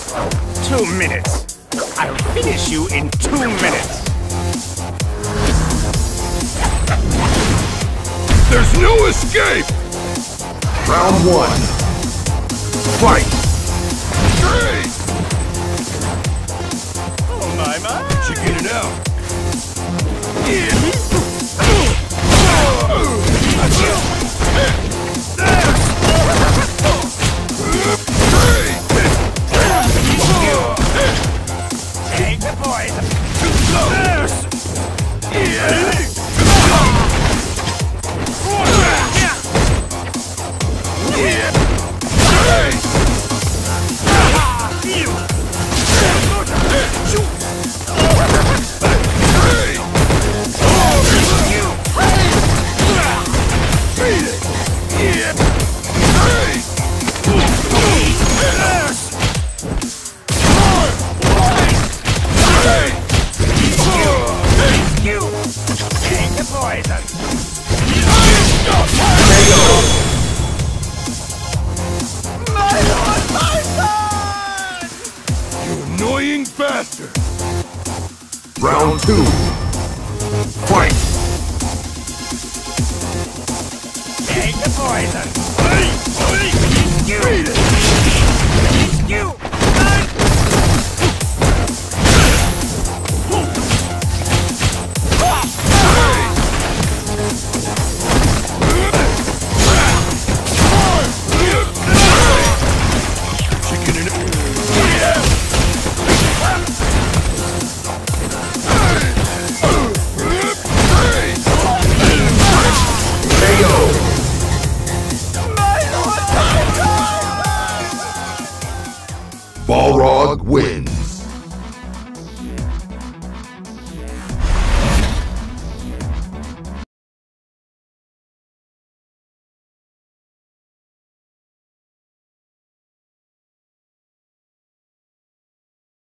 2 minutes. I'll finish you in 2 minutes. There's no escape! Round 1. Fight! Great! Oh my. Chicken it out. Take the poison. Annoying bastard! Round 2. Fight! Take the poison. You. You. Balrog wins.